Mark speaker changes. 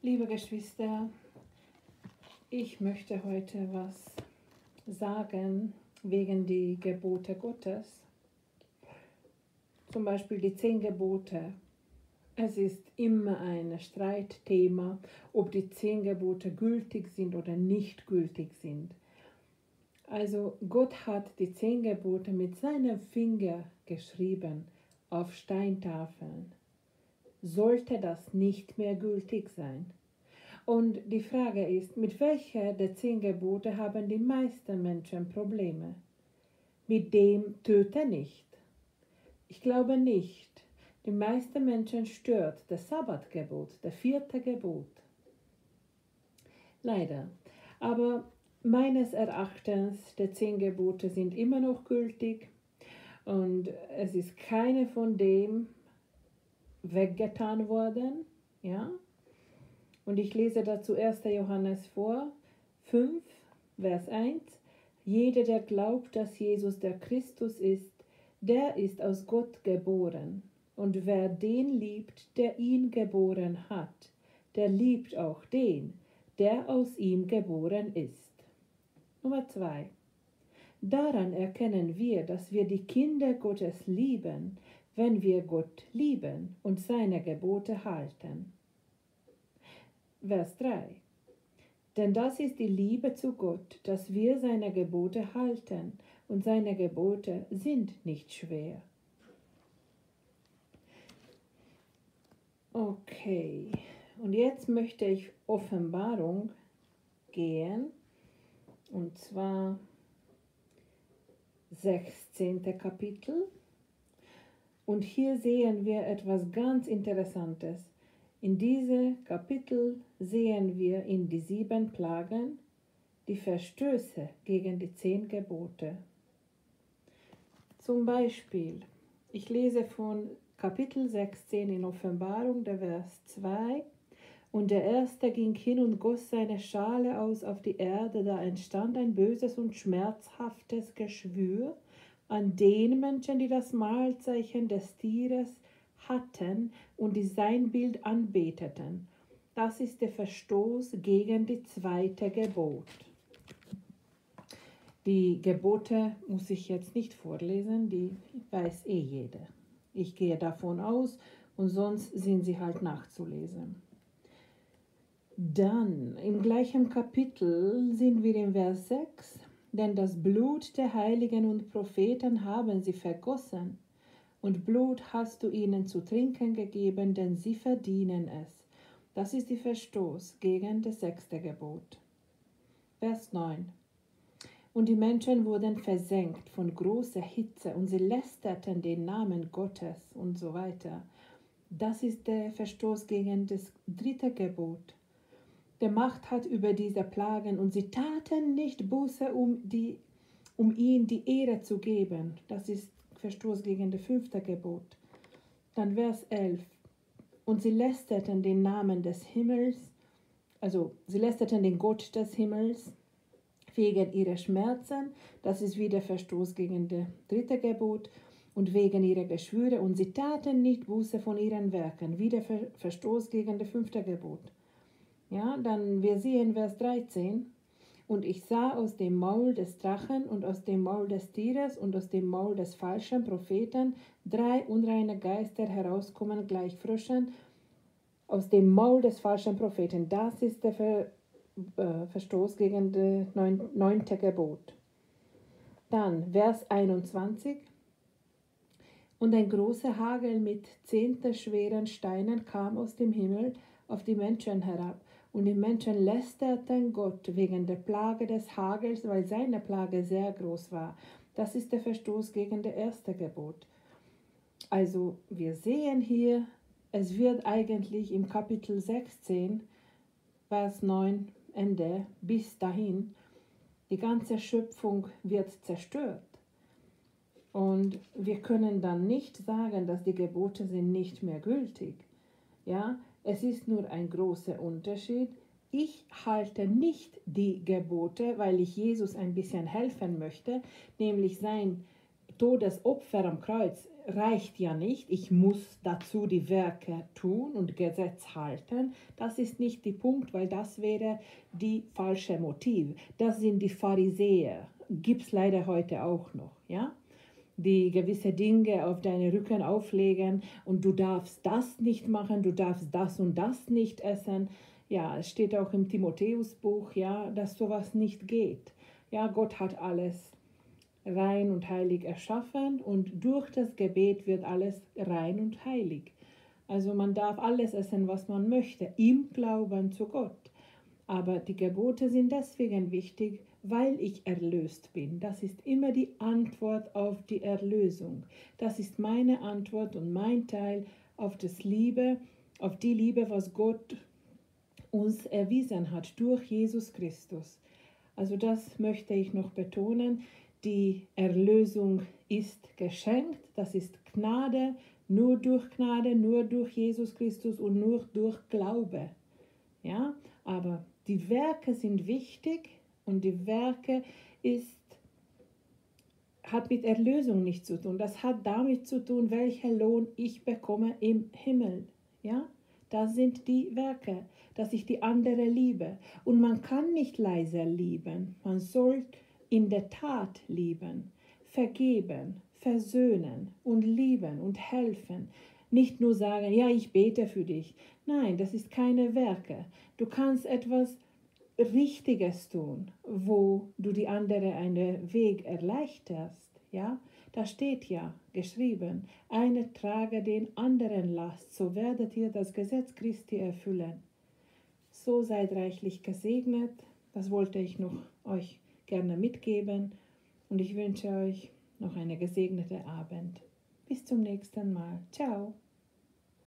Speaker 1: Liebe Geschwister, ich möchte heute was sagen wegen die Gebote Gottes. Zum Beispiel die 10 Gebote. Es ist immer ein Streitthema, ob die 10 Gebote gültig sind oder nicht gültig sind. Also Gott hat die 10 Gebote mit seinem Finger geschrieben auf Steintafeln. Sollte das nicht mehr gültig sein? Und die Frage ist, mit welcher der 10 Gebote haben die meisten Menschen Probleme? Mit dem töte nicht. Ich glaube nicht. Die meisten Menschen stört das Sabbatgebot, das 4. Gebot. Leider. Aber meines Erachtens, die 10 Gebote sind immer noch gültig und es ist keine von dem weggetan worden. Ja? Und ich lese dazu 1. Johannes vor, 5, Vers 1. Jeder, der glaubt, dass Jesus der Christus ist, der ist aus Gott geboren. Und wer den liebt, der ihn geboren hat, der liebt auch den, der aus ihm geboren ist. Nummer 2. Daran erkennen wir, dass wir die Kinder Gottes lieben, wenn wir Gott lieben und seine Gebote halten. Vers 3. Denn das ist die Liebe zu Gott, dass wir seine Gebote halten, und seine Gebote sind nicht schwer. Okay, und jetzt möchte ich Offenbarung gehen, und zwar 16. Kapitel. Und hier sehen wir etwas ganz Interessantes. In diesem Kapitel sehen wir in die 7 Plagen die Verstöße gegen die 10 Gebote. Zum Beispiel, ich lese von Kapitel 16 in Offenbarung, der Vers 2. Und der Erste ging hin und goss seine Schale aus auf die Erde, da entstand ein böses und schmerzhaftes Geschwür an den Menschen, die das Mahlzeichen des Tieres hatten und die sein Bild anbeteten. Das ist der Verstoß gegen die 2. Gebot. Die Gebote muss ich jetzt nicht vorlesen, die weiß jeder. Ich gehe davon aus und sonst sind sie halt nachzulesen. Dann im gleichen Kapitel sind wir im Vers 6. Denn das Blut der Heiligen und Propheten haben sie vergossen, und Blut hast du ihnen zu trinken gegeben, denn sie verdienen es. Das ist der Verstoß gegen das 6. Gebot. Vers 9. Und die Menschen wurden versenkt von großer Hitze, und sie lästerten den Namen Gottes und so weiter. Das ist der Verstoß gegen das 3. Gebot. Der Macht hat über diese Plagen, und sie taten nicht Buße, um ihm die Ehre zu geben. Das ist Verstoß gegen das 5. Gebot. Dann Vers 11. Und sie lästerten den Namen des Himmels, also sie lästerten den Gott des Himmels wegen ihrer Schmerzen. Das ist wieder Verstoß gegen das 3. Gebot. Und wegen ihrer Geschwüre. Und sie taten nicht Buße von ihren Werken. Wieder Verstoß gegen das 5. Gebot. Ja, dann wir sehen Vers 13. Und ich sah aus dem Maul des Drachen und aus dem Maul des Tieres und aus dem Maul des falschen Propheten 3 unreine Geister herauskommen gleich Fröschen aus dem Maul des falschen Propheten. Das ist der Verstoß gegen das 9. Gebot. Dann Vers 21. Und ein großer Hagel mit 10 schweren Steinen kam aus dem Himmel auf die Menschen herab. Und die Menschen lästerten Gott wegen der Plage des Hagels, weil seine Plage sehr groß war. Das ist der Verstoß gegen das 1. Gebot. Also wir sehen hier, es wird eigentlich im Kapitel 16, Vers 9, Ende, bis dahin, die ganze Schöpfung wird zerstört. Und wir können dann nicht sagen, dass die Gebote sind nicht mehr gültig. Ja, es ist nur ein großer Unterschied. Ich halte nicht die Gebote, weil ich Jesus ein bisschen helfen möchte, nämlich sein Todesopfer am Kreuz. reicht ja nicht, ich muss dazu die Werke tun und Gesetz halten. Das ist nicht der Punkt, weil das wäre die falsche Motiv. Das sind die Pharisäer, gibt es leider heute auch noch, ja? Die gewisse Dinge auf deinen Rücken auflegen und du darfst das nicht machen, du darfst das und das nicht essen. Ja, es steht auch im Timotheusbuch, ja, dass sowas nicht geht. Ja, Gott hat alles rein und heilig erschaffen und durch das Gebet wird alles rein und heilig. Also man darf alles essen, was man möchte, im Glauben zu Gott. Aber die Gebote sind deswegen wichtig, weil ich erlöst bin. Das ist immer die Antwort auf die Erlösung. Das ist meine Antwort und mein Teil auf das Liebe, auf die Liebe, was Gott uns erwiesen hat durch Jesus Christus. Also das möchte ich noch betonen. Die Erlösung ist geschenkt, das ist Gnade, nur durch Jesus Christus und nur durch Glaube. Ja, aber die Werke sind wichtig und die Werke hat mit Erlösung nichts zu tun. Das hat damit zu tun, welchen Lohn ich bekomme im Himmel. Ja, das sind die Werke, dass ich die andere liebe. Und man kann nicht leise lieben. Man soll in der Tat lieben, vergeben, versöhnen und lieben und helfen. Nicht nur sagen, ja, ich bete für dich. Nein, das ist keine Werke. Du kannst etwas Richtiges tun, wo du die andere einen Weg erleichterst. Ja, da steht ja geschrieben, einer trage den anderen Last, so werdet ihr das Gesetz Christi erfüllen. So seid reichlich gesegnet. Das wollte ich noch euch gerne mitgeben und ich wünsche euch noch einen gesegneten Abend. Bis zum nächsten Mal. Ciao.